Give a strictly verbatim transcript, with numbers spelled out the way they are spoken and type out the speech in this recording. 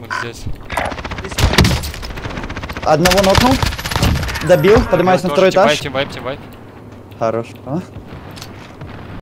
Вот здесь. Одного нокнул. Добил, поднимаюсь на второй этаж. Тимвайп, тимвайп, тимвайп. Хорошо.